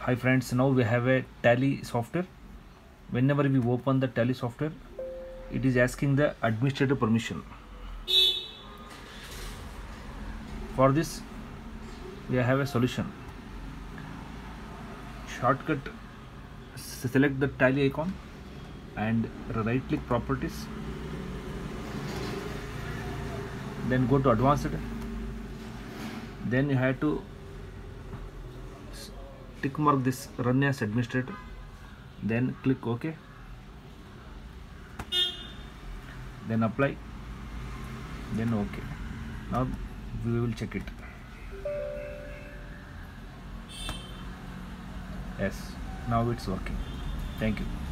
Hi friends, now we have a Tally software. Whenever we open the Tally software, it is asking the administrator permission. For this, we have a solution. Shortcut, select the Tally icon and right click properties. Then go to advanced. Then you have to tick mark this run as administrator. Then click OK. Then apply. Then OK. Now we will check it. Yes, now it's working. Thank you.